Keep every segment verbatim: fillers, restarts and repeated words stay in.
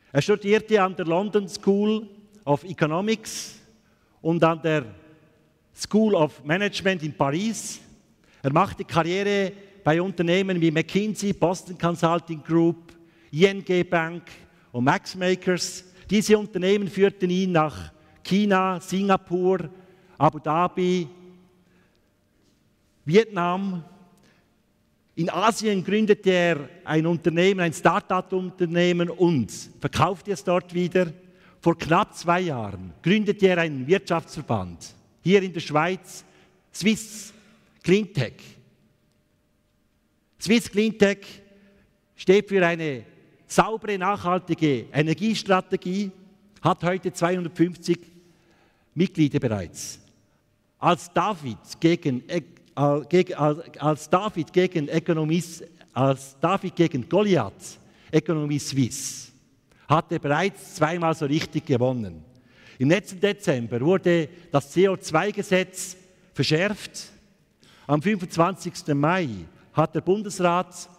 Er studierte an der London School of Economics und an der School of Management in Paris. Er machte Karriere bei Unternehmen wie McKinsey, Boston Consulting Group, I N G Bank und Max Makers. Diese Unternehmen führten ihn nach China, Singapur, Abu Dhabi, Vietnam. In Asien gründete er ein Unternehmen, ein Start-up-Unternehmen und verkaufte es dort wieder. Vor knapp zwei Jahren gründete er einen Wirtschaftsverband hier in der Schweiz, Swiss Cleantech. Swiss Cleantech steht für eine saubere, nachhaltige Energiestrategie, hat heute zweihundertfünfzig Mitglieder bereits. Als David gegen, als David gegen, Ökonomist, als David gegen Goliath, Ökonomie Suisse, hat er bereits zweimal so richtig gewonnen. Im letzten Dezember wurde das C O zwei Gesetz verschärft. Am fünfundzwanzigsten Mai hat der Bundesrat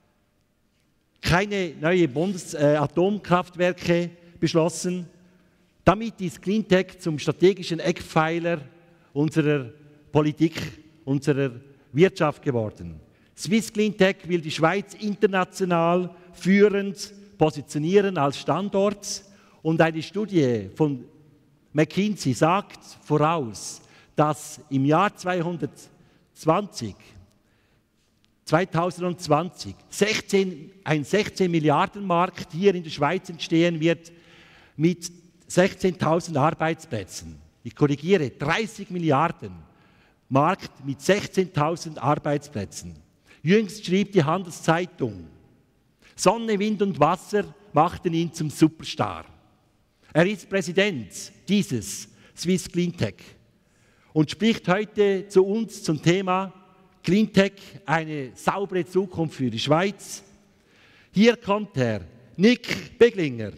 keine neuen Bundes- äh, Atomkraftwerke beschlossen. Damit ist Cleantech zum strategischen Eckpfeiler unserer Politik, unserer Wirtschaft geworden. Swiss Cleantech will die Schweiz international führend positionieren als Standort und eine Studie von McKinsey sagt voraus, dass im Jahr zweitausendzwanzig sechzehn, ein sechzehn Milliarden Markt hier in der Schweiz entstehen wird mit sechzehntausend Arbeitsplätzen. Ich korrigiere, dreißig Milliarden Markt mit sechzehntausend Arbeitsplätzen. Jüngst schrieb die Handelszeitung, Sonne, Wind und Wasser machten ihn zum Superstar. Er ist Präsident dieses Swiss Cleantech und spricht heute zu uns zum Thema Cleantech, eine saubere Zukunft für die Schweiz. Hier kommt er, Nick Beglinger.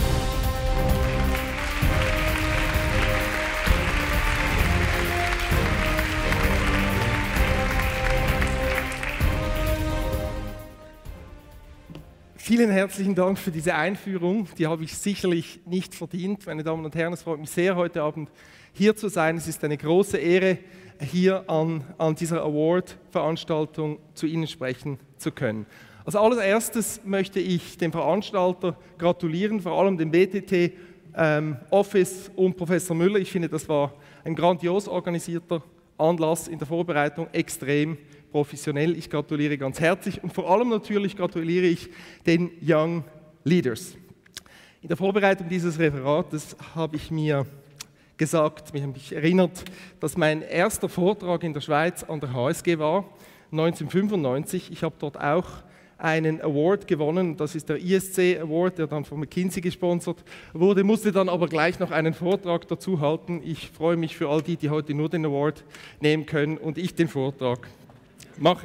Vielen herzlichen Dank für diese Einführung. Die habe ich sicherlich nicht verdient. Meine Damen und Herren, es freut mich sehr, heute Abend hier zu sein. Es ist eine große Ehre, hier an, an dieser Award-Veranstaltung zu Ihnen sprechen zu können. Als allererstes möchte ich dem Veranstalter gratulieren, vor allem dem B T T ähm, Office und Professor Müller. Ich finde, das war ein grandios organisierter Anlass in der Vorbereitung, extrem professionell. Ich gratuliere ganz herzlich und vor allem natürlich gratuliere ich den Young Leaders. In der Vorbereitung dieses Referates habe ich mir gesagt, mich habe mich erinnert, dass mein erster Vortrag in der Schweiz an der H S G war, neunzehnhundertfünfundneunzig. Ich habe dort auch einen Award gewonnen, das ist der I S C Award, der dann von McKinsey gesponsert wurde, musste dann aber gleich noch einen Vortrag dazu halten. Ich freue mich für all die, die heute nur den Award nehmen können und ich den Vortrag mache.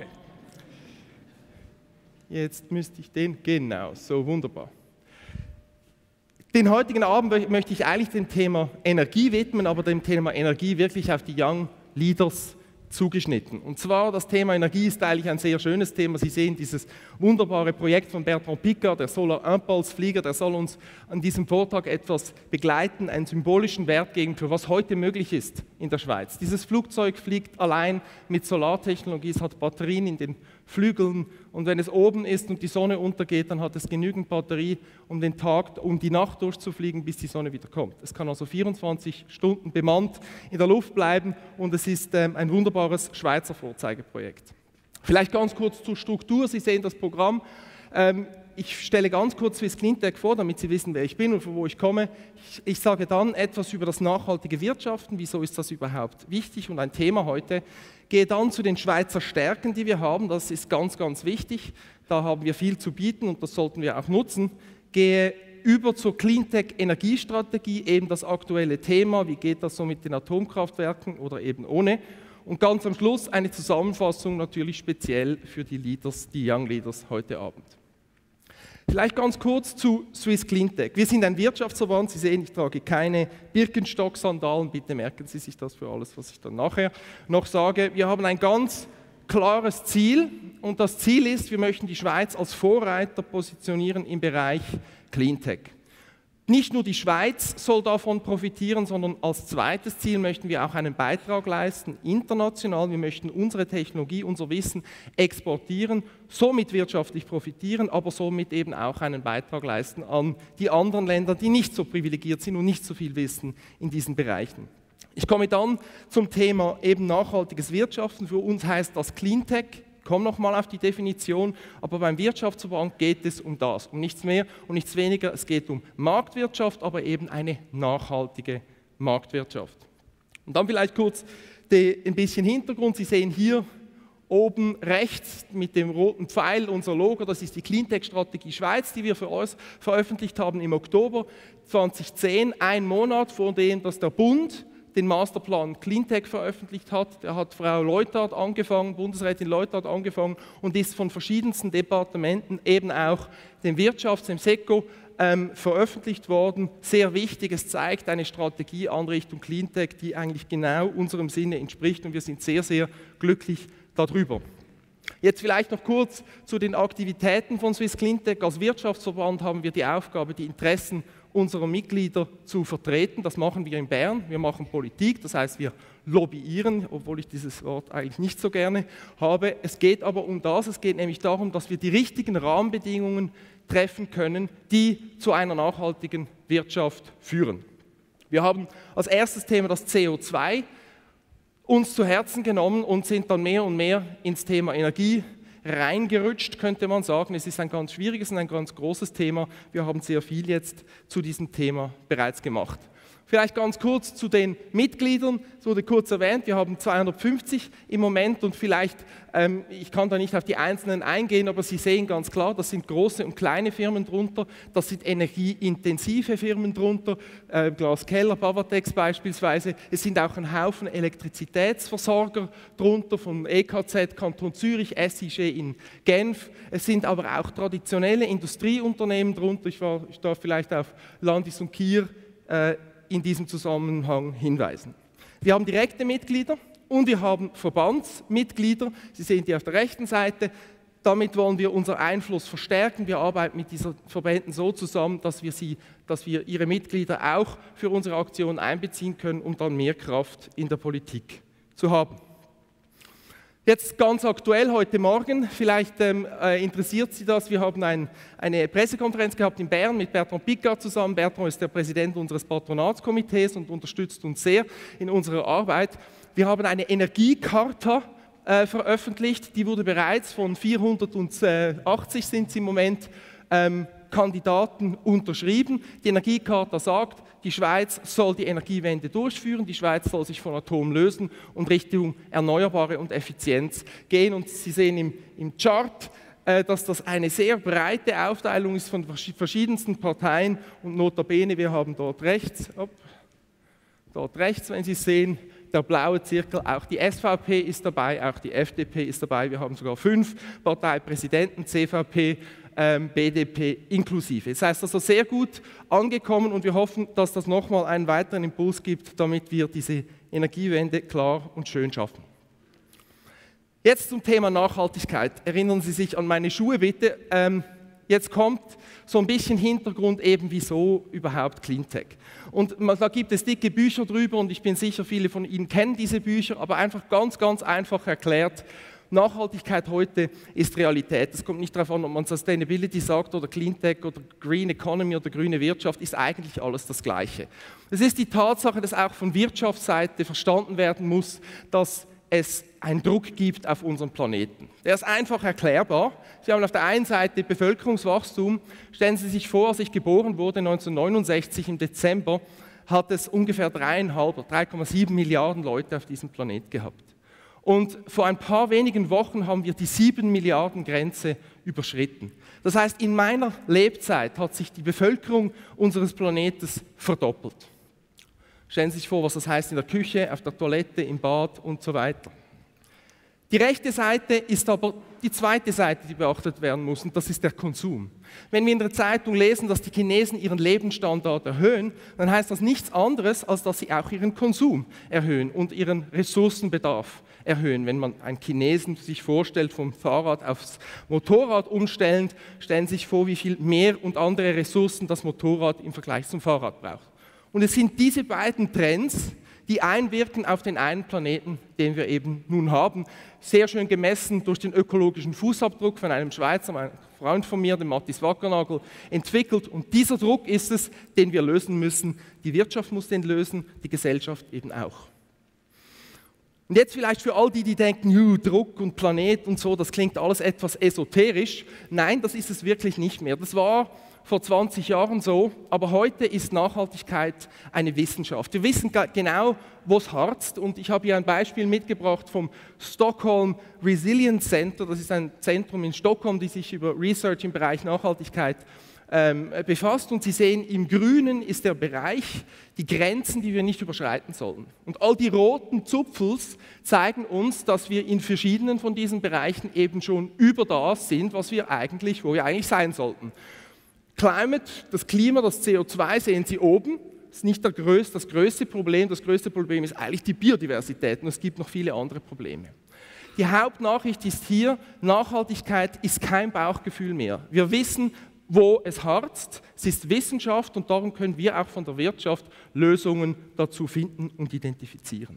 Jetzt müsste ich den, genau, so wunderbar. Den heutigen Abend möchte ich eigentlich dem Thema Energie widmen, aber dem Thema Energie wirklich auf die Young Leaders zugeschnitten. Und zwar, das Thema Energie ist eigentlich ein sehr schönes Thema. Sie sehen dieses wunderbare Projekt von Bertrand Piccard, der Solar Impulse Flieger, der soll uns an diesem Vortrag etwas begleiten, einen symbolischen Wert geben, für was heute möglich ist in der Schweiz. Dieses Flugzeug fliegt allein mit Solartechnologie, es hat Batterien in den Flügeln und wenn es oben ist und die Sonne untergeht, dann hat es genügend Batterie, um den Tag, um die Nacht durchzufliegen, bis die Sonne wieder kommt. Es kann also vierundzwanzig Stunden bemannt in der Luft bleiben und es ist ähm, ein wunderbares Schweizer Vorzeigeprojekt. Vielleicht ganz kurz zur Struktur, Sie sehen das Programm. Ähm, ich stelle ganz kurz Swiss Cleantech vor, damit Sie wissen, wer ich bin und von wo ich komme. Ich, ich sage dann etwas über das nachhaltige Wirtschaften, wieso ist das überhaupt wichtig und ein Thema heute. Gehe dann zu den Schweizer Stärken, die wir haben, das ist ganz, ganz wichtig. Da haben wir viel zu bieten und das sollten wir auch nutzen. Gehe über zur Cleantech-Energiestrategie, eben das aktuelle Thema, wie geht das so mit den Atomkraftwerken oder eben ohne. Und ganz am Schluss eine Zusammenfassung natürlich speziell für die Leaders, die Young Leaders heute Abend. Vielleicht ganz kurz zu Swiss Cleantech. Wir sind ein Wirtschaftsverband. Sie sehen, ich trage keine Birkenstock-Sandalen. Bitte merken Sie sich das für alles, was ich dann nachher noch sage. Wir haben ein ganz klares Ziel und das Ziel ist, wir möchten die Schweiz als Vorreiter positionieren im Bereich Cleantech. Nicht nur die Schweiz soll davon profitieren, sondern als zweites Ziel möchten wir auch einen Beitrag leisten, international. Wir möchten unsere Technologie, unser Wissen exportieren, somit wirtschaftlich profitieren, aber somit eben auch einen Beitrag leisten an die anderen Länder, die nicht so privilegiert sind und nicht so viel wissen in diesen Bereichen. Ich komme dann zum Thema eben nachhaltiges Wirtschaften. Für uns heißt das Cleantech. Ich komme nochmal auf die Definition, aber beim Wirtschaftsverband geht es um das, um nichts mehr und nichts weniger. Es geht um Marktwirtschaft, aber eben eine nachhaltige Marktwirtschaft. Und dann vielleicht kurz die, ein bisschen Hintergrund. Sie sehen hier oben rechts mit dem roten Pfeil unser Logo, das ist die Cleantech-Strategie Schweiz, die wir für uns veröffentlicht haben im Oktober zweitausendzehn, ein Monat vor dem, dass der Bund den Masterplan Cleantech veröffentlicht hat. Da hat Frau Leuthard angefangen, Bundesrätin Leuthard angefangen und ist von verschiedensten Departementen, eben auch dem Wirtschafts-, dem SECO, ähm, veröffentlicht worden. Sehr wichtig, es zeigt eine Strategie an Richtung Cleantech, die eigentlich genau unserem Sinne entspricht und wir sind sehr, sehr glücklich darüber. Jetzt vielleicht noch kurz zu den Aktivitäten von Swiss Cleantech. Als Wirtschaftsverband haben wir die Aufgabe, die Interessen unserer Mitglieder zu vertreten. Das machen wir in Bern. Wir machen Politik, das heißt, wir lobbyieren, obwohl ich dieses Wort eigentlich nicht so gerne habe. Es geht aber um das, es geht nämlich darum, dass wir die richtigen Rahmenbedingungen treffen können, die zu einer nachhaltigen Wirtschaft führen. Wir haben als erstes Thema das C O zwei uns zu Herzen genommen und sind dann mehr und mehr ins Thema Energie reingerutscht, könnte man sagen. Es ist ein ganz schwieriges und ein ganz großes Thema. Wir haben sehr viel jetzt zu diesem Thema bereits gemacht. Vielleicht ganz kurz zu den Mitgliedern, es wurde kurz erwähnt, wir haben zweihundertfünfzig im Moment und vielleicht, ähm, ich kann da nicht auf die Einzelnen eingehen, aber Sie sehen ganz klar, das sind große und kleine Firmen drunter, das sind energieintensive Firmen drunter, äh, Glas Keller, Bavatex beispielsweise, es sind auch ein Haufen Elektrizitätsversorger drunter, von E K Z, Kanton Zürich, S I G in Genf, es sind aber auch traditionelle Industrieunternehmen drunter, ich, war, ich darf vielleicht auf Landis und Kier äh, in diesem Zusammenhang hinweisen. Wir haben direkte Mitglieder und wir haben Verbandsmitglieder. Sie sehen die auf der rechten Seite. Damit wollen wir unseren Einfluss verstärken. Wir arbeiten mit diesen Verbänden so zusammen, dass wir, sie, dass wir ihre Mitglieder auch für unsere Aktionen einbeziehen können, um dann mehr Kraft in der Politik zu haben. Jetzt ganz aktuell heute Morgen, vielleicht ähm, äh, interessiert Sie das, wir haben ein, eine Pressekonferenz gehabt in Bern mit Bertrand Piccard zusammen. Bertrand ist der Präsident unseres Patronatskomitees und unterstützt uns sehr in unserer Arbeit. Wir haben eine Energiecharta äh, veröffentlicht, die wurde bereits von vierhundertachtzig sind es im Moment, ähm, Kandidaten unterschrieben. Die Energiecharta sagt, die Schweiz soll die Energiewende durchführen, die Schweiz soll sich von Atom lösen und Richtung Erneuerbare und Effizienz gehen. Und Sie sehen im, im Chart, äh, dass das eine sehr breite Aufteilung ist von verschiedensten Parteien und notabene, wir haben dort rechts, op, dort rechts, wenn Sie sehen, der blaue Zirkel, auch die S V P ist dabei, auch die F D P ist dabei, wir haben sogar fünf Parteipräsidenten, C V P, ähm, B D P inklusive. Das heißt also sehr gut angekommen und wir hoffen, dass das nochmal einen weiteren Impuls gibt, damit wir diese Energiewende klar und schön schaffen. Jetzt zum Thema Nachhaltigkeit. Erinnern Sie sich an meine Schuhe bitte. Ähm, Jetzt kommt so ein bisschen Hintergrund eben, wieso überhaupt Cleantech. Und da gibt es dicke Bücher drüber und ich bin sicher, viele von Ihnen kennen diese Bücher, aber einfach ganz, ganz einfach erklärt, Nachhaltigkeit heute ist Realität. Es kommt nicht darauf an, ob man Sustainability sagt oder Cleantech oder Green Economy oder grüne Wirtschaft, ist eigentlich alles das Gleiche. Es ist die Tatsache, dass auch von Wirtschaftsseite verstanden werden muss, dass es einen Druck gibt auf unseren Planeten. Der ist einfach erklärbar. Sie haben auf der einen Seite Bevölkerungswachstum. Stellen Sie sich vor, als ich geboren wurde, neunzehnhundertneunundsechzig im Dezember, hat es ungefähr drei Komma sieben Milliarden Leute auf diesem Planet gehabt. Und vor ein paar wenigen Wochen haben wir die sieben Milliarden Grenze überschritten. Das heißt, in meiner Lebzeit hat sich die Bevölkerung unseres Planeten verdoppelt. Stellen Sie sich vor, was das heißt in der Küche, auf der Toilette, im Bad und so weiter. Die rechte Seite ist aber die zweite Seite, die beachtet werden muss, und das ist der Konsum. Wenn wir in der Zeitung lesen, dass die Chinesen ihren Lebensstandard erhöhen, dann heißt das nichts anderes, als dass sie auch ihren Konsum erhöhen und ihren Ressourcenbedarf erhöhen. Wenn man einen Chinesen sich vorstellt, vom Fahrrad aufs Motorrad umstellend, stellen Sie sich vor, wie viel mehr und andere Ressourcen das Motorrad im Vergleich zum Fahrrad braucht. Und es sind diese beiden Trends, die einwirken auf den einen Planeten, den wir eben nun haben. Sehr schön gemessen durch den ökologischen Fußabdruck von einem Schweizer, einem Freund von mir, dem Matthias Wackernagel, entwickelt. Und dieser Druck ist es, den wir lösen müssen. Die Wirtschaft muss den lösen, die Gesellschaft eben auch. Und jetzt vielleicht für all die, die denken, Druck und Planet und so, das klingt alles etwas esoterisch. Nein, das ist es wirklich nicht mehr. Das war vor zwanzig Jahren so, aber heute ist Nachhaltigkeit eine Wissenschaft. Wir wissen genau, wo es harzt, und ich habe hier ein Beispiel mitgebracht vom Stockholm Resilience Center. Das ist ein Zentrum in Stockholm, das sich über Research im Bereich Nachhaltigkeit ähm, befasst, und Sie sehen, im Grünen ist der Bereich, die Grenzen, die wir nicht überschreiten sollen. Und all die roten Zupfels zeigen uns, dass wir in verschiedenen von diesen Bereichen eben schon über das sind, was wir eigentlich, wo wir eigentlich sein sollten. Climate, das Klima, das C O zwei sehen Sie oben, das ist nicht der größte, das größte Problem. Das größte Problem ist eigentlich die Biodiversität, und es gibt noch viele andere Probleme. Die Hauptnachricht ist hier, Nachhaltigkeit ist kein Bauchgefühl mehr. Wir wissen, wo es harzt, es ist Wissenschaft, und darum können wir auch von der Wirtschaft Lösungen dazu finden und identifizieren.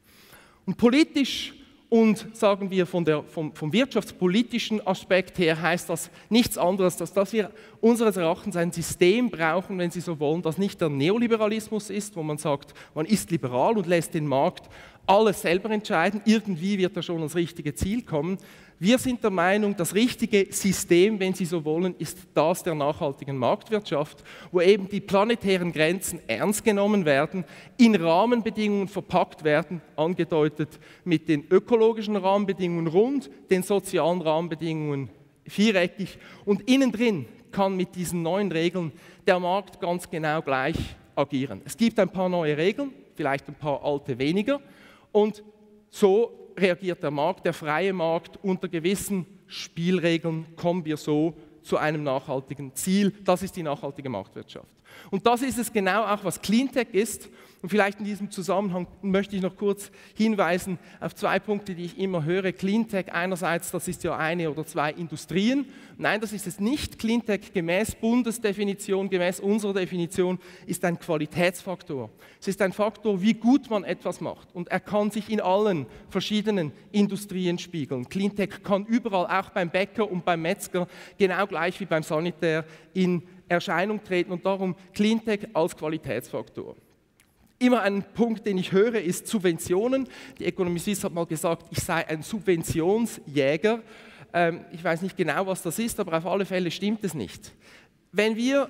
Und politisch und, sagen wir, von der, vom, vom wirtschaftspolitischen Aspekt her heißt das nichts anderes, als dass wir unseres Erachtens ein System brauchen, wenn Sie so wollen, das nicht der Neoliberalismus ist, wo man sagt, man ist liberal und lässt den Markt alles selber entscheiden, irgendwie wird er schon ans richtige Ziel kommen. Wir sind der Meinung, das richtige System, wenn Sie so wollen, ist das der nachhaltigen Marktwirtschaft, wo eben die planetären Grenzen ernst genommen werden, in Rahmenbedingungen verpackt werden, angedeutet mit den ökologischen Rahmenbedingungen rund, den sozialen Rahmenbedingungen viereckig, und innen drin kann mit diesen neuen Regeln der Markt ganz genau gleich agieren. Es gibt ein paar neue Regeln, vielleicht ein paar alte weniger, und so reagiert der Markt, der freie Markt. Unter gewissen Spielregeln kommen wir so zu einem nachhaltigen Ziel. Das ist die nachhaltige Marktwirtschaft. Und das ist es genau auch, was Cleantech ist. Und vielleicht in diesem Zusammenhang möchte ich noch kurz hinweisen auf zwei Punkte, die ich immer höre. Cleantech einerseits, das ist ja eine oder zwei Industrien. Nein, das ist es nicht. Cleantech gemäß Bundesdefinition, gemäß unserer Definition, ist ein Qualitätsfaktor. Es ist ein Faktor, wie gut man etwas macht. Und er kann sich in allen verschiedenen Industrien spiegeln. Cleantech kann überall, auch beim Bäcker und beim Metzger, genau gleich wie beim Sanitär, in Erscheinung treten, und darum Cleantech als Qualitätsfaktor. Immer ein Punkt, den ich höre, ist Subventionen. Die Economy Suisse hat mal gesagt, ich sei ein Subventionsjäger. Ähm, ich weiß nicht genau, was das ist, aber auf alle Fälle stimmt es nicht. Wenn wir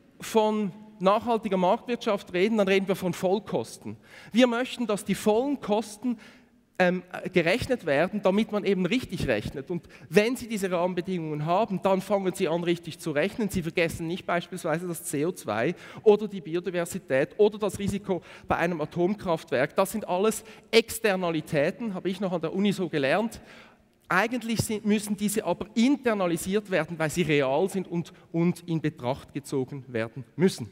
von nachhaltiger Marktwirtschaft reden, dann reden wir von Vollkosten. Wir möchten, dass die vollen Kosten Ähm, gerechnet werden, damit man eben richtig rechnet. Und wenn Sie diese Rahmenbedingungen haben, dann fangen Sie an, richtig zu rechnen. Sie vergessen nicht beispielsweise das C O zwei oder die Biodiversität oder das Risiko bei einem Atomkraftwerk. Das sind alles Externalitäten, habe ich noch an der Uni so gelernt. Eigentlich sind, müssen diese aber internalisiert werden, weil sie real sind und, und in Betracht gezogen werden müssen.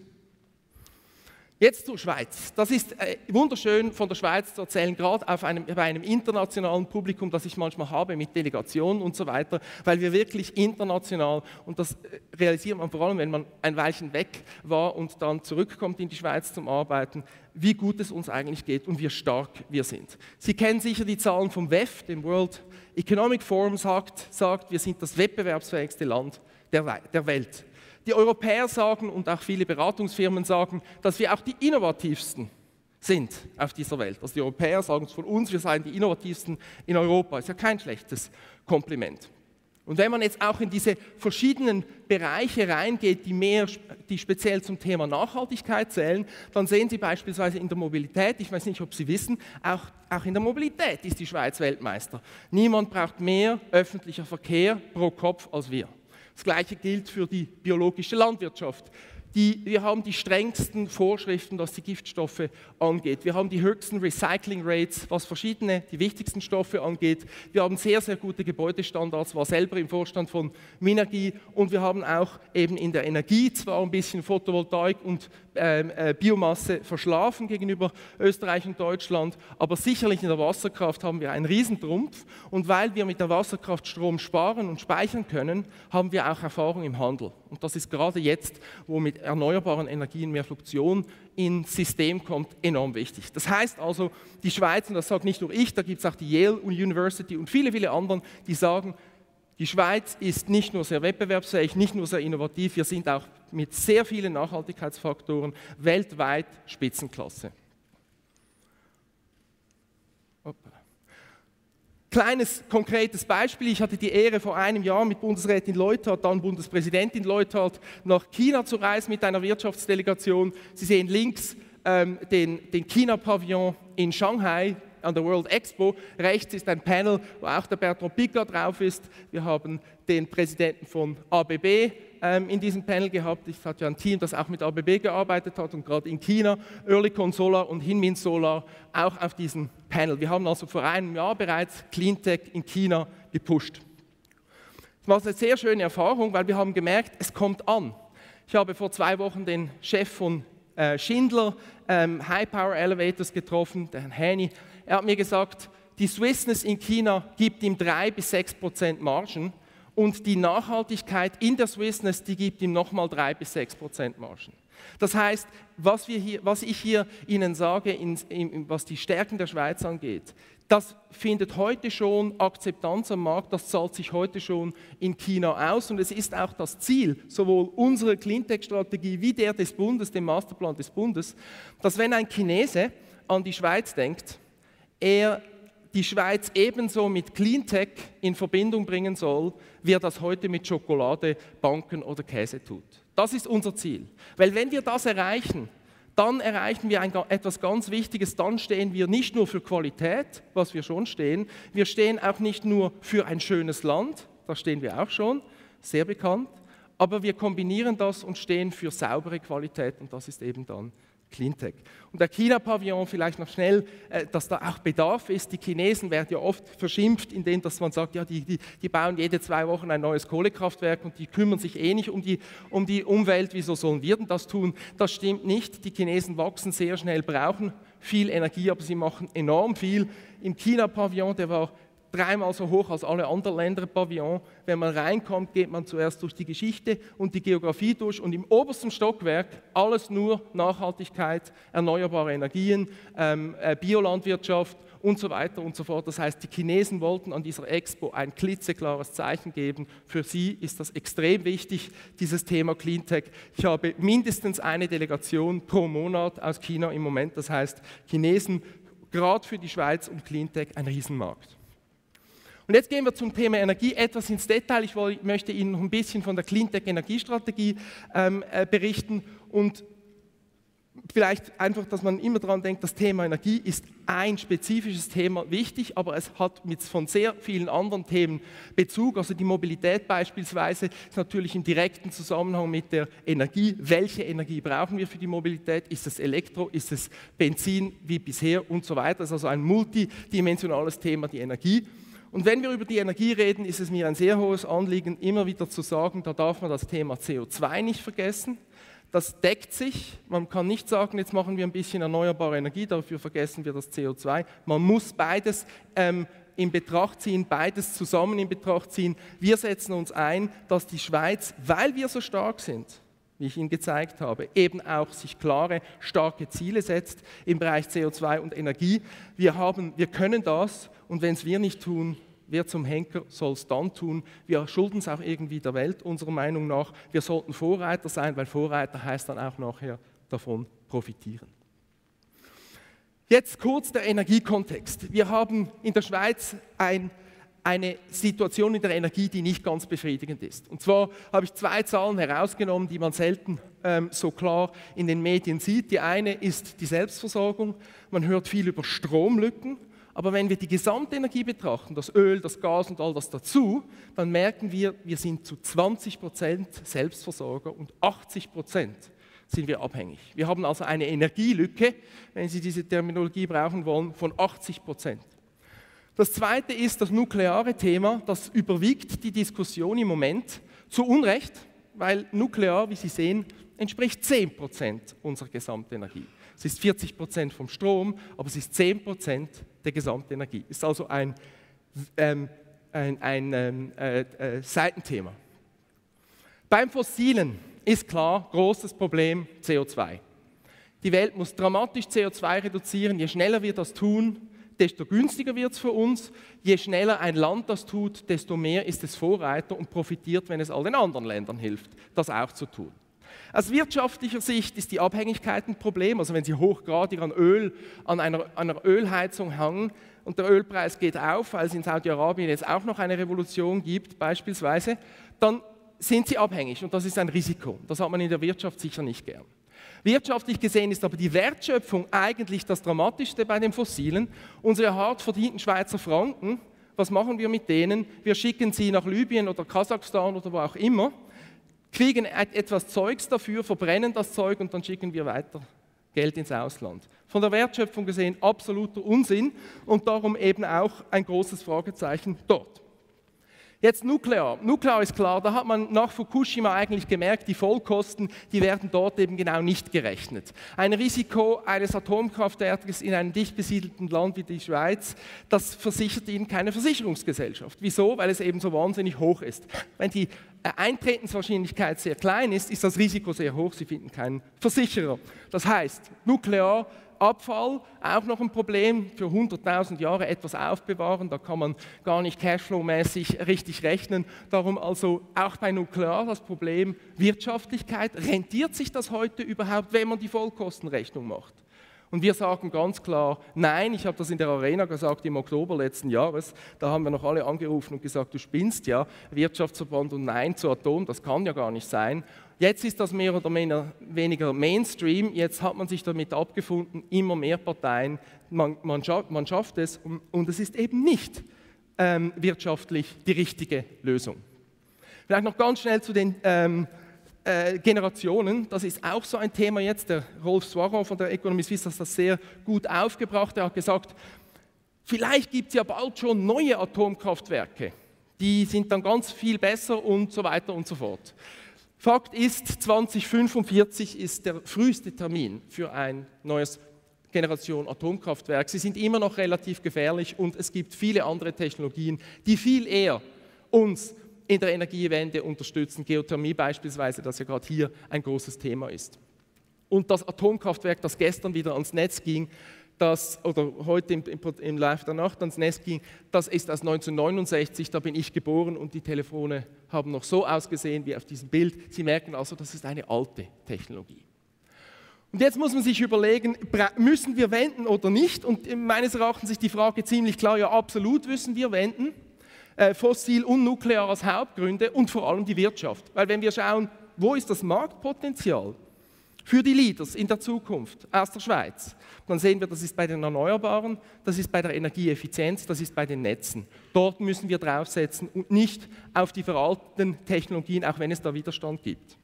Jetzt zur Schweiz. Das ist äh, wunderschön von der Schweiz zu erzählen, gerade auf einem, bei einem internationalen Publikum, das ich manchmal habe mit Delegationen und so weiter, weil wir wirklich international, und das realisiert man vor allem, wenn man ein Weilchen weg war und dann zurückkommt in die Schweiz zum Arbeiten, wie gut es uns eigentlich geht und wie stark wir sind. Sie kennen sicher die Zahlen vom W E F, dem World Economic Forum, sagt, sagt wir sind das wettbewerbsfähigste Land der, der Welt. Die Europäer sagen und auch viele Beratungsfirmen sagen, dass wir auch die innovativsten sind auf dieser Welt. Also die Europäer sagen es von uns, wir seien die innovativsten in Europa. Ist ja kein schlechtes Kompliment. Und wenn man jetzt auch in diese verschiedenen Bereiche reingeht, die, mehr, die speziell zum Thema Nachhaltigkeit zählen, dann sehen Sie beispielsweise in der Mobilität, ich weiß nicht, ob Sie wissen, auch, auch in der Mobilität ist die Schweiz Weltmeister. Niemand braucht mehr öffentlicher Verkehr pro Kopf als wir. Das Gleiche gilt für die biologische Landwirtschaft. Die, wir haben die strengsten Vorschriften, was die Giftstoffe angeht. Wir haben die höchsten Recycling Rates, was verschiedene, die wichtigsten Stoffe angeht. Wir haben sehr, sehr gute Gebäudestandards, war selber im Vorstand von Minergie. Und wir haben auch eben in der Energie zwar ein bisschen Photovoltaik und ähm, äh, Biomasse verschlafen gegenüber Österreich und Deutschland, aber sicherlich in der Wasserkraft haben wir einen Riesentrumpf. Und weil wir mit der Wasserkraft Strom sparen und speichern können, haben wir auch Erfahrung im Handel. Und das ist gerade jetzt, wo mit erneuerbaren Energien mehr Fluktuation ins System kommt, enorm wichtig. Das heißt also, die Schweiz, und das sagt nicht nur ich, da gibt es auch die Yale University und viele, viele anderen, die sagen, die Schweiz ist nicht nur sehr wettbewerbsfähig, nicht nur sehr innovativ, wir sind auch mit sehr vielen Nachhaltigkeitsfaktoren weltweit Spitzenklasse. Hoppala. Kleines, konkretes Beispiel. Ich hatte die Ehre, vor einem Jahr mit Bundesrätin Leuthard, dann Bundespräsidentin Leuthard, nach China zu reisen mit einer Wirtschaftsdelegation. Sie sehen links ähm, den, den China-Pavillon in Shanghai an der World Expo. Rechts ist ein Panel, wo auch der Bertrand Piccard drauf ist. Wir haben den Präsidenten von A B B ähm, in diesem Panel gehabt. Ich hatte ja ein Team, das auch mit A B B gearbeitet hat und gerade in China, Oerlikon Solar und Hinmin Solar auch auf diesem Panel. Wir haben also vor einem Jahr bereits Cleantech in China gepusht. Das war eine sehr schöne Erfahrung, weil wir haben gemerkt, es kommt an. Ich habe vor zwei Wochen den Chef von äh, Schindler ähm, High Power Elevators getroffen, den Herrn Häni. Er hat mir gesagt, die Swissness in China gibt ihm drei bis sechs Prozent Margen und die Nachhaltigkeit in der Swissness, die gibt ihm nochmal drei bis sechs Prozent Margen. Das heißt, was, wir hier, was ich hier Ihnen sage, in, in, was die Stärken der Schweiz angeht, das findet heute schon Akzeptanz am Markt, das zahlt sich heute schon in China aus und es ist auch das Ziel, sowohl unserer Cleantech-Strategie wie der des Bundes, dem Masterplan des Bundes, dass wenn ein Chinese an die Schweiz denkt, er die Schweiz ebenso mit Cleantech in Verbindung bringen soll, wie er das heute mit Schokolade, Banken oder Käse tut. Das ist unser Ziel. Weil wenn wir das erreichen, dann erreichen wir ein, etwas ganz Wichtiges, dann stehen wir nicht nur für Qualität, was wir schon stehen, wir stehen auch nicht nur für ein schönes Land, da stehen wir auch schon, sehr bekannt, aber wir kombinieren das und stehen für saubere Qualität und das ist eben dann Cleantech. Und der China-Pavillon vielleicht noch schnell, äh, dass da auch Bedarf ist. Die Chinesen werden ja oft verschimpft, indem dass man sagt, ja, die, die, die bauen jede zwei Wochen ein neues Kohlekraftwerk und die kümmern sich eh nicht um die, um die Umwelt, wieso sollen wir denn das tun? Das stimmt nicht. Die Chinesen wachsen sehr schnell, brauchen viel Energie, aber sie machen enorm viel. Im China-Pavillon, der war dreimal so hoch als alle anderen Länder Pavillon. Wenn man reinkommt, geht man zuerst durch die Geschichte und die Geografie durch und im obersten Stockwerk alles nur Nachhaltigkeit, erneuerbare Energien, ähm, äh, Biolandwirtschaft und so weiter und so fort. Das heißt, die Chinesen wollten an dieser Expo ein klitzeklares Zeichen geben. Für sie ist das extrem wichtig, dieses Thema Cleantech. Ich habe mindestens eine Delegation pro Monat aus China im Moment. Das heißt, Chinesen, gerade für die Schweiz und Cleantech, ein Riesenmarkt. Und jetzt gehen wir zum Thema Energie etwas ins Detail. Ich wollte, möchte Ihnen noch ein bisschen von der Cleantech-Energiestrategie ähm, äh, berichten und vielleicht einfach, dass man immer daran denkt, das Thema Energie ist ein spezifisches Thema wichtig, aber es hat mit von sehr vielen anderen Themen Bezug. Also die Mobilität beispielsweise ist natürlich im direkten Zusammenhang mit der Energie. Welche Energie brauchen wir für die Mobilität? Ist es Elektro, ist es Benzin wie bisher und so weiter? Das ist also ein multidimensionales Thema, die Energie. Und wenn wir über die Energie reden, ist es mir ein sehr hohes Anliegen, immer wieder zu sagen, da darf man das Thema C O zwei nicht vergessen. Das deckt sich. Man kann nicht sagen, jetzt machen wir ein bisschen erneuerbare Energie, dafür vergessen wir das C O zwei. Man muss beides ähm, in Betracht ziehen, beides zusammen in Betracht ziehen. Wir setzen uns ein, dass die Schweiz, weil wir so stark sind, wie ich Ihnen gezeigt habe, eben auch sich klare, starke Ziele setzt im Bereich C O zwei und Energie. Wir, haben, wir können das und wenn es wir nicht tun, wer zum Henker soll es dann tun? Wir schulden es auch irgendwie der Welt, unserer Meinung nach. Wir sollten Vorreiter sein, weil Vorreiter heißt dann auch nachher davon profitieren. Jetzt kurz der Energiekontext. Wir haben in der Schweiz ein eine Situation in der Energie, die nicht ganz befriedigend ist. Und zwar habe ich zwei Zahlen herausgenommen, die man selten ähm, so klar in den Medien sieht. Die eine ist die Selbstversorgung. Man hört viel über Stromlücken, aber wenn wir die Gesamtenergie betrachten, das Öl, das Gas und all das dazu, dann merken wir, wir sind zu zwanzig Prozent Selbstversorger und achtzig Prozent sind wir abhängig. Wir haben also eine Energielücke, wenn Sie diese Terminologie brauchen wollen, von achtzig Prozent. Das zweite ist das nukleare Thema, das überwiegt die Diskussion im Moment zu Unrecht, weil nuklear, wie Sie sehen, entspricht zehn Prozent unserer Gesamtenergie. Es ist vierzig Prozent vom Strom, aber es ist zehn Prozent der Gesamtenergie. Es ist also ein, ähm, ein, ein ähm, äh, äh, Seitenthema. Beim Fossilen ist klar, großes Problem C O zwei. Die Welt muss dramatisch C O zwei reduzieren. Je schneller wir das tun, desto günstiger wird es für uns. Je schneller ein Land das tut, desto mehr ist es Vorreiter und profitiert, wenn es all den anderen Ländern hilft, das auch zu tun. Aus wirtschaftlicher Sicht ist die Abhängigkeit ein Problem. Also wenn Sie hochgradig an Öl, an einer, einer Ölheizung hängen und der Ölpreis geht auf, weil es in Saudi-Arabien jetzt auch noch eine Revolution gibt beispielsweise, dann sind Sie abhängig und das ist ein Risiko. Das hat man in der Wirtschaft sicher nicht gern. Wirtschaftlich gesehen ist aber die Wertschöpfung eigentlich das Dramatischste bei den Fossilen. Unsere hart verdienten Schweizer Franken, was machen wir mit denen? Wir schicken sie nach Libyen oder Kasachstan oder wo auch immer, kriegen etwas Zeugs dafür, verbrennen das Zeug und dann schicken wir weiter Geld ins Ausland. Von der Wertschöpfung gesehen absoluter Unsinn und darum eben auch ein großes Fragezeichen dort. Jetzt Nuklear. Nuklear ist klar, da hat man nach Fukushima eigentlich gemerkt, die Vollkosten, die werden dort eben genau nicht gerechnet. Ein Risiko eines Atomkraftwerkes in einem dicht besiedelten Land wie die Schweiz, das versichert Ihnen keine Versicherungsgesellschaft. Wieso? Weil es eben so wahnsinnig hoch ist. Wenn die Eintretenswahrscheinlichkeit sehr klein ist, ist das Risiko sehr hoch, Sie finden keinen Versicherer. Das heißt, Nuklear, Abfall, auch noch ein Problem, für hunderttausend Jahre etwas aufbewahren, da kann man gar nicht cashflow-mäßig richtig rechnen. Darum also auch bei Nuklear das Problem Wirtschaftlichkeit. Rentiert sich das heute überhaupt, wenn man die Vollkostenrechnung macht? Und wir sagen ganz klar, nein, ich habe das in der Arena gesagt im Oktober letzten Jahres, da haben wir noch alle angerufen und gesagt, du spinnst ja, Wirtschaftsverband und Nein zu Atom, das kann ja gar nicht sein. Jetzt ist das mehr oder weniger Mainstream, jetzt hat man sich damit abgefunden, immer mehr Parteien, man, man, schafft, man schafft es und, und es ist eben nicht ähm, wirtschaftlich die richtige Lösung. Vielleicht noch ganz schnell zu den ähm, Äh, Generationen, das ist auch so ein Thema jetzt. Der Rolf Soiron von der Economy Suisse hat das sehr gut aufgebracht. Er hat gesagt, vielleicht gibt es ja bald schon neue Atomkraftwerke, die sind dann ganz viel besser und so weiter und so fort. Fakt ist, zweitausendfünfundvierzig ist der früheste Termin für ein neues Generation Atomkraftwerk. Sie sind immer noch relativ gefährlich und es gibt viele andere Technologien, die viel eher uns in der Energiewende unterstützen, Geothermie beispielsweise, das ja gerade hier ein großes Thema ist. Und das Atomkraftwerk, das gestern wieder ans Netz ging, das, oder heute im, im, im Live der Nacht ans Netz ging, das ist aus neunzehnhundertneunundsechzig, da bin ich geboren und die Telefone haben noch so ausgesehen wie auf diesem Bild. Sie merken also, das ist eine alte Technologie. Und jetzt muss man sich überlegen, müssen wir wenden oder nicht? Und meines Erachtens ist die Frage ziemlich klar, ja absolut müssen wir wenden. Fossil und Nuklear als Hauptgründe und vor allem die Wirtschaft. Weil wenn wir schauen, wo ist das Marktpotenzial für die Leaders in der Zukunft aus der Schweiz, dann sehen wir, das ist bei den Erneuerbaren, das ist bei der Energieeffizienz, das ist bei den Netzen. Dort müssen wir draufsetzen und nicht auf die veralteten Technologien, auch wenn es da Widerstand gibt.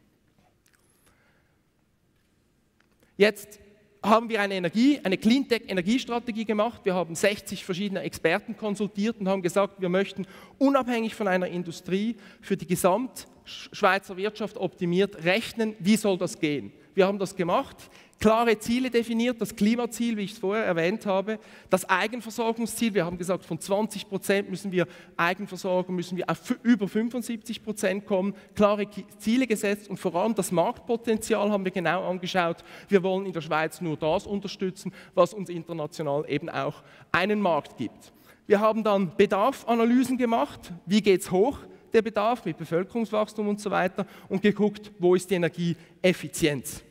Jetzt haben wir eine Energie, eine Cleantech-Energiestrategie gemacht. Wir haben sechzig verschiedene Experten konsultiert und haben gesagt, wir möchten unabhängig von einer Industrie für die Gesamtschweizer Wirtschaft optimiert rechnen, wie soll das gehen. Wir haben das gemacht, klare Ziele definiert, das Klimaziel, wie ich es vorher erwähnt habe, das Eigenversorgungsziel, wir haben gesagt, von zwanzig Prozent müssen wir Eigenversorgung, müssen wir auf über fünfundsiebzig Prozent kommen, klare Ziele gesetzt und vor allem das Marktpotenzial haben wir genau angeschaut. Wir wollen in der Schweiz nur das unterstützen, was uns international eben auch einen Markt gibt. Wir haben dann Bedarfsanalysen gemacht, wie geht es hoch, der Bedarf mit Bevölkerungswachstum und so weiter und geguckt, wo ist die Energieeffizienz.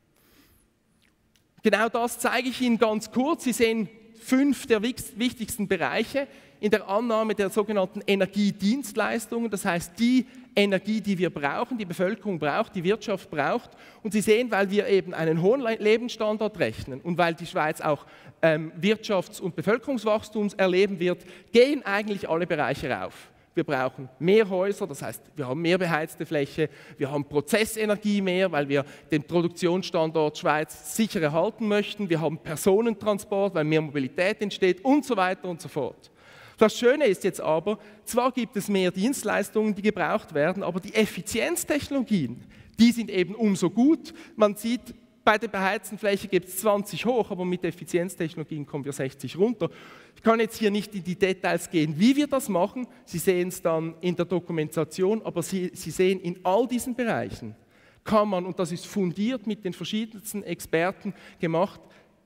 Genau das zeige ich Ihnen ganz kurz. Sie sehen fünf der wichtigsten Bereiche in der Annahme der sogenannten Energiedienstleistungen, das heißt die Energie, die wir brauchen, die Bevölkerung braucht, die Wirtschaft braucht. Und Sie sehen, weil wir eben einen hohen Lebensstandard rechnen und weil die Schweiz auch ähm, Wirtschafts- und Bevölkerungswachstums erleben wird, gehen eigentlich alle Bereiche rauf. wir brauchen mehr Häuser, das heißt, wir haben mehr beheizte Fläche, wir haben Prozessenergie mehr, weil wir den Produktionsstandort Schweiz sicher erhalten möchten, wir haben Personentransport, weil mehr Mobilität entsteht und so weiter und so fort. Das Schöne ist jetzt aber, zwar gibt es mehr Dienstleistungen, die gebraucht werden, aber die Effizienztechnologien, die sind eben umso gut. Man sieht, bei der beheizten Fläche gibt es zwanzig hoch, aber mit Effizienztechnologien kommen wir sechzig runter. Ich kann jetzt hier nicht in die Details gehen, wie wir das machen. Sie sehen es dann in der Dokumentation, aber Sie, Sie sehen, in all diesen Bereichen kann man, und das ist fundiert mit den verschiedensten Experten gemacht,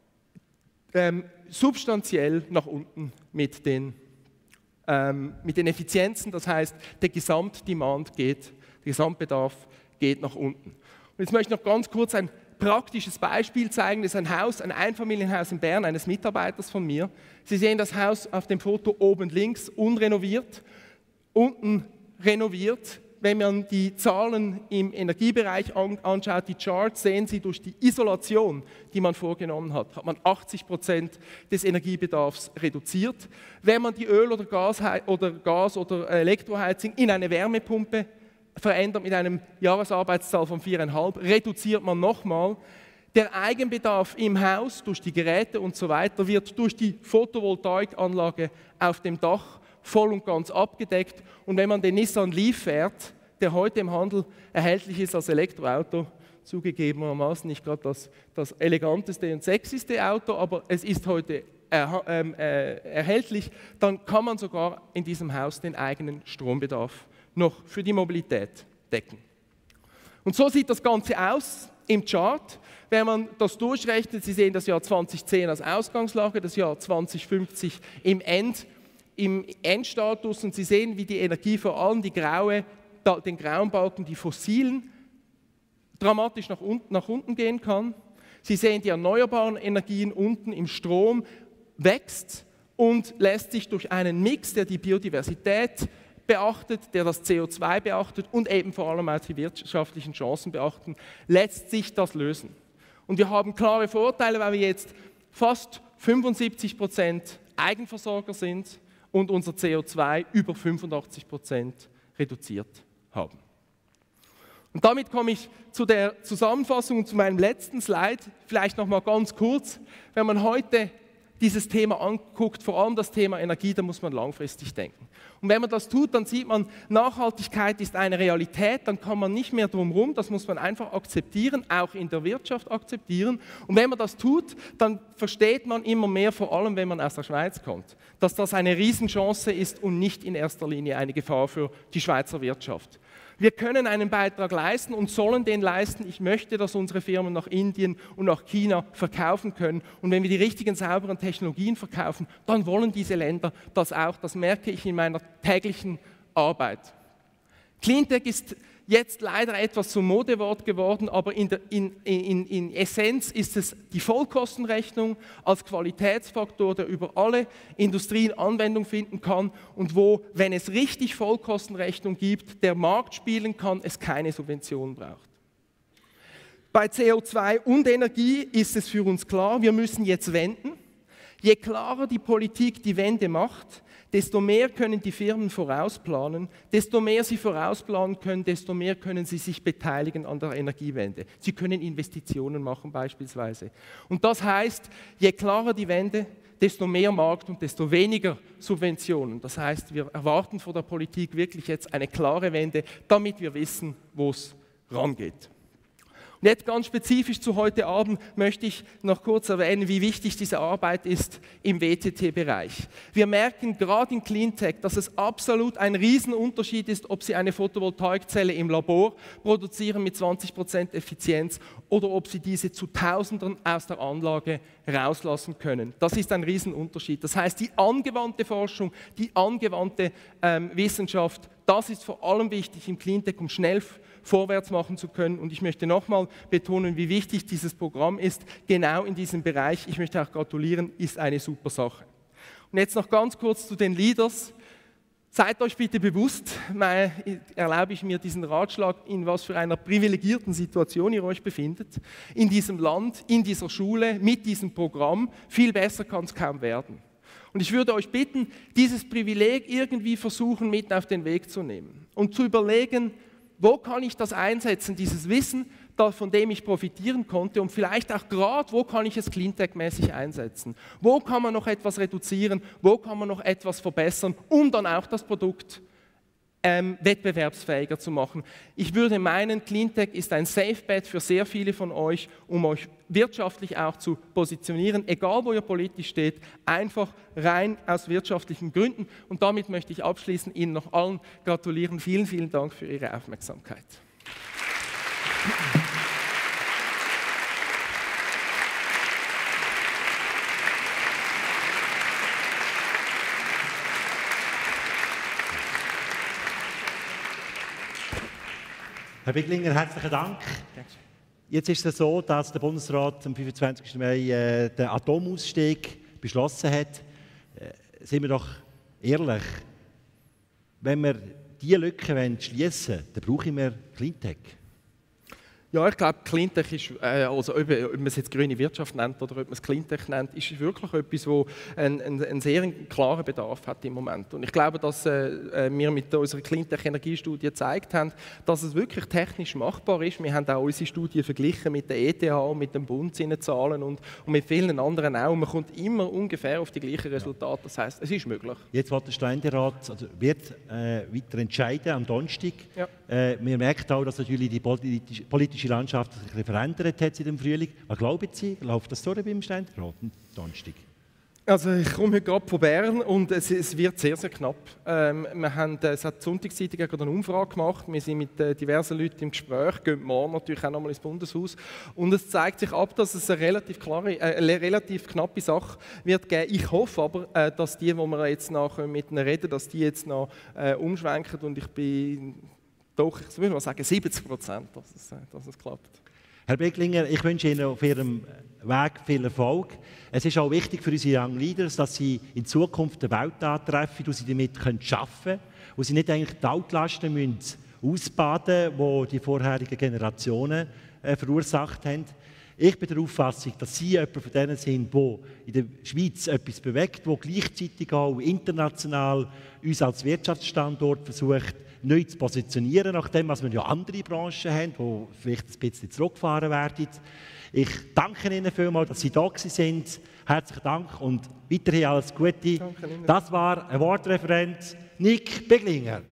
ähm, substanziell nach unten mit den, ähm, mit den Effizienzen. Das heißt, der Gesamtdemand geht, der Gesamtbedarf geht nach unten. Und jetzt möchte ich noch ganz kurz ein praktisches Beispiel zeigen. Das ist ein Haus, ein Einfamilienhaus in Bern eines Mitarbeiters von mir. Sie sehen das Haus auf dem Foto oben links, unrenoviert, unten renoviert. Wenn man die Zahlen im Energiebereich anschaut, die Charts, sehen Sie, durch die Isolation, die man vorgenommen hat, hat man achtzig Prozent des Energiebedarfs reduziert. Wenn man die Öl- oder Gas- oder, Gas oder Elektroheizung in eine Wärmepumpe verändert mit einem Jahresarbeitszahl von viereinhalb, reduziert man nochmal. Der Eigenbedarf im Haus durch die Geräte und so weiter wird durch die Photovoltaikanlage auf dem Dach voll und ganz abgedeckt. Und wenn man den Nissan Leaf fährt, der heute im Handel erhältlich ist als Elektroauto, zugegebenermaßen nicht gerade das, das eleganteste und sexyste Auto, aber es ist heute er, ähm, äh, erhältlich, dann kann man sogar in diesem Haus den eigenen Strombedarf noch für die Mobilität decken. Und so sieht das Ganze aus im Chart. Wenn man das durchrechnet, Sie sehen das Jahr zweitausendzehn als Ausgangslage, das Jahr zweitausendfünfzig im, End, im Endstatus, und Sie sehen, wie die Energie, vor allem die graue, den grauen Balken, die fossilen, dramatisch nach unten, nach unten gehen kann. Sie sehen, die erneuerbaren Energien unten im Strom wächst und lässt sich durch einen Mix, der die Biodiversität beachtet, der das C O zwei beachtet und eben vor allem auch die wirtschaftlichen Chancen beachten, lässt sich das lösen. Und wir haben klare Vorteile, weil wir jetzt fast fünfundsiebzig Prozent Eigenversorger sind und unser C O zwei über fünfundachtzig Prozent reduziert haben. Und damit komme ich zu der Zusammenfassung und zu meinem letzten Slide. Vielleicht noch mal ganz kurz. Wenn man heute dieses Thema anguckt, vor allem das Thema Energie, da muss man langfristig denken. Und wenn man das tut, dann sieht man, Nachhaltigkeit ist eine Realität, dann kann man nicht mehr drum herum, das muss man einfach akzeptieren, auch in der Wirtschaft akzeptieren. Und wenn man das tut, dann versteht man immer mehr, vor allem wenn man aus der Schweiz kommt, dass das eine Riesenchance ist und nicht in erster Linie eine Gefahr für die Schweizer Wirtschaft. Wir können einen Beitrag leisten und sollen den leisten. Ich möchte, dass unsere Firmen nach Indien und nach China verkaufen können. Und wenn wir die richtigen, sauberen Technologien verkaufen, dann wollen diese Länder das auch. Das merke ich in meiner täglichen Arbeit. Cleantech ist jetzt leider etwas zum Modewort geworden, aber in, der, in, in, in Essenz ist es die Vollkostenrechnung als Qualitätsfaktor, der über alle Industrien Anwendung finden kann und wo, wenn es richtig Vollkostenrechnung gibt, der Markt spielen kann, es keine Subventionen braucht. Bei C O zwei und Energie ist es für uns klar, wir müssen jetzt wenden. Je klarer die Politik die Wende macht, desto mehr können die Firmen vorausplanen, desto mehr sie vorausplanen können, desto mehr können sie sich beteiligen an der Energiewende. Sie können Investitionen machen beispielsweise. Und das heißt, je klarer die Wende, desto mehr Markt und desto weniger Subventionen. Das heißt, wir erwarten von der Politik wirklich jetzt eine klare Wende, damit wir wissen, wo es rangeht. Und jetzt ganz spezifisch zu heute Abend möchte ich noch kurz erwähnen, wie wichtig diese Arbeit ist im W T T-Bereich. Wir merken gerade in Cleantech, dass es absolut ein Riesenunterschied ist, ob Sie eine Photovoltaikzelle im Labor produzieren mit zwanzig Prozent Effizienz oder ob Sie diese zu Tausenden aus der Anlage rauslassen können. Das ist ein Riesenunterschied. Das heißt, die angewandte Forschung, die angewandte ähm, Wissenschaft, das ist vor allem wichtig im Cleantech, um schnell vorwärts machen zu können. Und ich möchte nochmal betonen, wie wichtig dieses Programm ist, genau in diesem Bereich. Ich möchte auch gratulieren, ist eine super Sache. Und jetzt noch ganz kurz zu den Leaders. Seid euch bitte bewusst, mal erlaube ich mir diesen Ratschlag, in was für einer privilegierten Situation ihr euch befindet, in diesem Land, in dieser Schule, mit diesem Programm. Viel besser kann es kaum werden. Und ich würde euch bitten, dieses Privileg irgendwie versuchen, mit auf den Weg zu nehmen und zu überlegen, wo kann ich das einsetzen, dieses Wissen, von dem ich profitieren konnte, und vielleicht auch gerade, wo kann ich es Cleantech-mäßig einsetzen? Wo kann man noch etwas reduzieren? Wo kann man noch etwas verbessern, um dann auch das Produkt ähm, wettbewerbsfähiger zu machen? Ich würde meinen, Cleantech ist ein Safe Bet für sehr viele von euch, um euch wirtschaftlich auch zu positionieren, egal wo ihr politisch steht, einfach rein aus wirtschaftlichen Gründen. Und damit möchte ich abschließend Ihnen noch allen gratulieren. Vielen, vielen Dank für Ihre Aufmerksamkeit. Herr Beglinger, herzlichen Dank. Jetzt ist es so, dass der Bundesrat am fünfundzwanzigsten Mai äh, den Atomausstieg beschlossen hat. Äh, sind wir doch ehrlich, wenn wir diese Lücke schließen wollen, dann brauchen wir Cleantech. Ja, ich glaube, Cleantech ist, äh, also ob, ob man es jetzt grüne Wirtschaft nennt oder ob man es Cleantech nennt, ist wirklich etwas, wo einen, einen, einen sehr klaren Bedarf hat im Moment. Und ich glaube, dass äh, wir mit unserer Cleantech-Energiestudie gezeigt haben, dass es wirklich technisch machbar ist. Wir haben auch unsere Studie verglichen mit der E T H, mit den Bundeszahlen und, und mit vielen anderen auch. Und man kommt immer ungefähr auf die gleichen Resultate. Das heisst, es ist möglich. Jetzt wird der Ständerat, also wird äh, weiter entscheiden am Donnerstag. Ja. Äh, wir merken auch, dass natürlich die politische, politische Die Landschaft sich verändert hat seit dem Frühling. Was glauben Sie, läuft das so beim Ständerat am Donnerstag? Also ich komme heute gerade von Bern und es, es wird sehr, sehr knapp. Ähm, wir haben, es hat die Sonntagszeitung gerade eine Umfrage gemacht, wir sind mit äh, diversen Leuten im Gespräch, gehen morgen natürlich auch nochmal ins Bundeshaus und es zeigt sich ab, dass es eine relativ, klare, äh, eine relativ knappe Sache wird geben. Ich hoffe aber, äh, dass die, wo wir jetzt nachher mit ihnen reden, dass die jetzt noch äh, umschwenken und ich bin doch, ich würde mal sagen, siebzig Prozent, dass es, dass es klappt. Herr Beglinger, ich wünsche Ihnen auf Ihrem Weg viel Erfolg. Es ist auch wichtig für unsere Young Leaders, dass sie in Zukunft eine Welt antreffen, wo sie damit arbeiten können, wo sie nicht eigentlich die Altlasten müssen ausbaden müssen, die die vorherigen Generationen äh, verursacht haben. Ich bin der Auffassung, dass Sie jemand von denen sind, die in der Schweiz etwas bewegt, der gleichzeitig auch international uns als Wirtschaftsstandort versucht, neu zu positionieren, nachdem was wir ja andere Branchen haben, die vielleicht ein bisschen zurückgefahren werden. Ich danke Ihnen vielmals, dass Sie da sind. Herzlichen Dank und weiterhin alles Gute. Das war ein Wortreferent Nick Beglinger.